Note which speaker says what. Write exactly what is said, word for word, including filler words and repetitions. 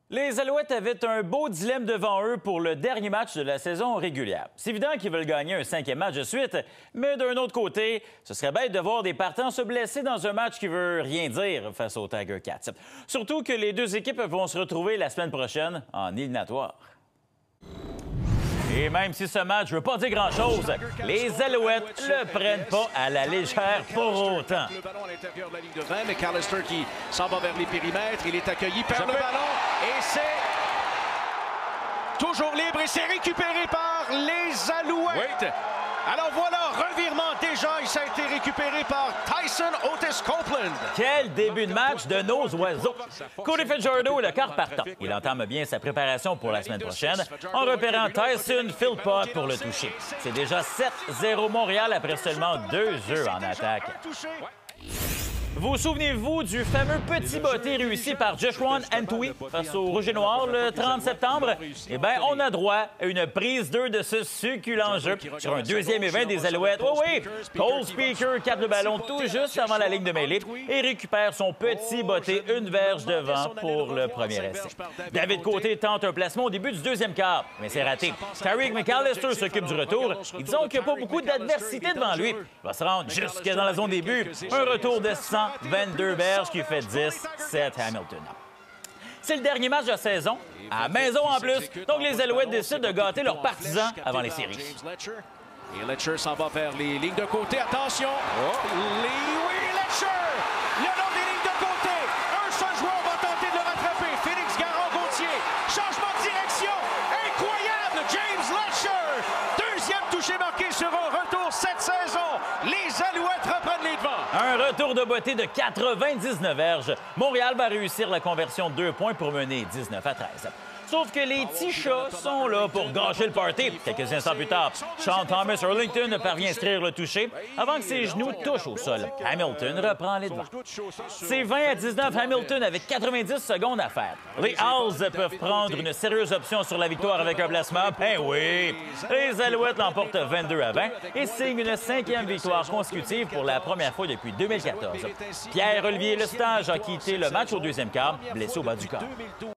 Speaker 1: Les Alouettes avaient un beau dilemme devant eux pour le dernier match de la saison régulière. C'est évident qu'ils veulent gagner un cinquième match de suite, mais d'un autre côté, ce serait bête de voir des partants se blesser dans un match qui veut rien dire face aux Tiger Cats. Surtout que les deux équipes vont se retrouver la semaine prochaine en éliminatoire. Et même si ce match ne veut pas dire grand-chose, les Alouettes ne le prennent pas à la légère pour autant.
Speaker 2: Le ballon à l'intérieur de la ligne de vingt, mais Callister qui s'en va vers les périmètres. Il est accueilli, perd le ballon et c'est toujours libre et c'est récupéré par les Alouettes. Oui. Alors voilà, revirement déjà et ça a été récupéré par Tyson Otis Copeland.
Speaker 1: Quel début de match de nos oiseaux! Cody Fajardo, le quart partant. Il entame bien sa préparation pour la semaine prochaine en repérant Tyson Philpott pour le toucher. C'est déjà sept zéro Montréal après seulement deux jeux en attaque. Vous souvenez-vous du fameux petit botté réussi par Joshua Antwi face au Rouge et Noir le trente septembre? Eh bien, on a droit à une prise deux de ce succulent jeu sur un deuxième et vingt des Alouettes. Oh oui! Cole Speaker capte le ballon tout juste avant la ligne de mêlée et récupère son petit botté une verge devant pour le premier essai. David Côté tente un placement au début du deuxième quart, mais c'est raté. Tyreek McAllister s'occupe du retour. Et disons qu'il n'y a pas beaucoup d'adversité devant lui. Il va se rendre jusque dans la zone des buts. Un retour de cent vingt-deux verges qui fait dix sept Hamilton. C'est le dernier match de la saison, à la maison en plus, donc les Alouettes décident de gâter leurs partisans avant les séries.
Speaker 2: Et Letcher s'en va vers les lignes de côté. Attention! Oh. Louis Letcher! Le long des lignes de côté! Un seul joueur va tenter de le rattraper. Félix Garand-Gauthier. Changement de direction! Incroyable! James Letcher! Deuxième touché marqué sur un retour cette saison. Les Alouettes reprennent les devants.
Speaker 1: Un retour de beauté de quatre-vingt-dix-neuf verges. Montréal va réussir la conversion de deux points pour mener dix-neuf à treize. Sauf que les petits chats sont là pour gâcher le party. Quelques instants plus tard, Sean Thomas Erlington parvient à inscrire le toucher avant que ses genoux touchent au sol. Hamilton reprend les devants. C'est vingt à dix-neuf Hamilton avec quatre-vingt-dix secondes à faire. Les Owls peuvent prendre une sérieuse option sur la victoire avec un placement. Ben oui! Les Alouettes l'emportent vingt-deux à vingt et signent une cinquième victoire consécutive pour la première fois depuis deux mille quatorze. Pierre-Olivier Lestage a quitté le match au deuxième quart, blessé au bas du corps.